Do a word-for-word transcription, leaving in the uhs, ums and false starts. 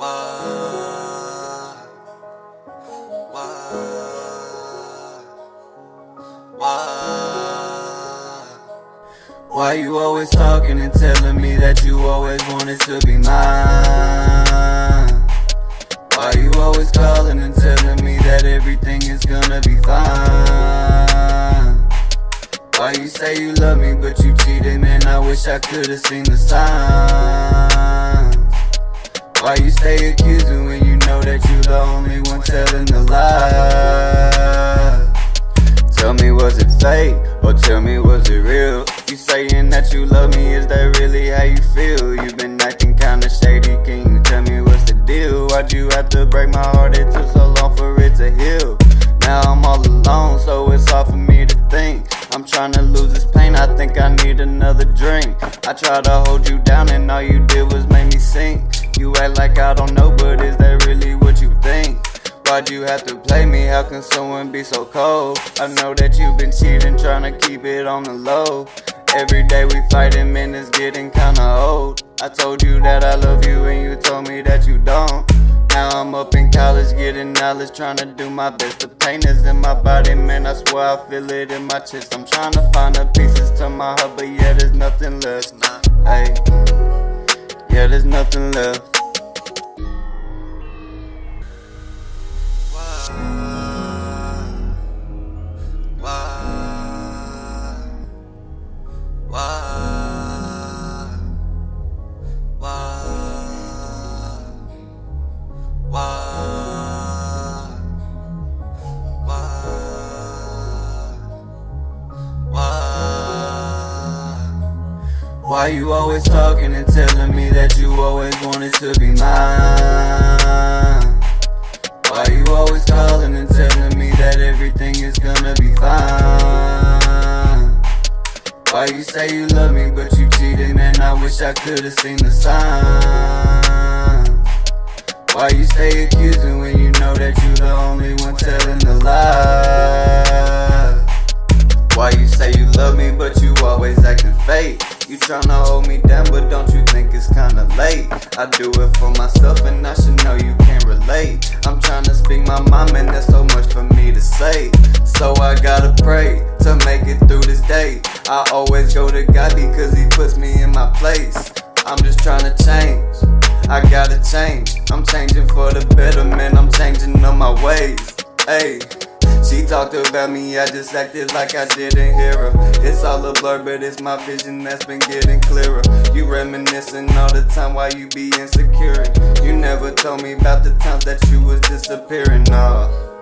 Why? Why? Why? Why you always talking and telling me that you always wanted to be mine? Why you always calling and telling me that everything is gonna be fine? Why you say you love me but you cheated, man? I wish I could've seen the signs. Why you stay accusing when you know that you the only one telling the lie? Tell me, was it fake? Or tell me, was it real? You saying that you love me, is that really how you feel? You've been acting kinda shady, can you tell me what's the deal? Why'd you have to break my heart? It took so long for it to heal. Now I'm all alone, so it's hard for me to think. I'm trying to lose this pain, I think I need another drink. I tried to hold you down and all you did was make me sink. You act like I don't know, but is that really what you think? Why'd you have to play me? How can someone be so cold? I know that you've been cheating, trying to keep it on the low. Every day we fighting, man, it's getting kinda old. I told you that I love you and you told me that you don't. Now I'm up in college getting knowledge, trying to do my best. The pain is in my body, man, I swear I feel it in my chest. I'm trying to find the pieces to my heart, but yeah, there's nothing left. Hey, yeah, there's nothing left. Why you always talking and telling me that you always wanted to be mine? Why you always calling and telling me that everything is gonna be fine? Why you say you love me but you cheated, and I wish I could've seen the signs? Why you stay accusing when you know that you the only one telling the lie? Why you say you love me but you always acting fake? You tryna hold me down, but don't you think it's kinda late? I do it for myself and I should know you can relate. I'm tryna speak my mind, man, there's so much for me to say. So I gotta pray to make it through this day. I always go to God because he puts me in my place. I'm just tryna change, I gotta change. I'm changing for the better, man, I'm changing on my ways. Hey, she talked about me, I just acted like I didn't hear her. It's all a blur, but it's my vision that's been getting clearer. You reminiscing all the time while you be insecure. You never told me about the times that you was disappearing, nah.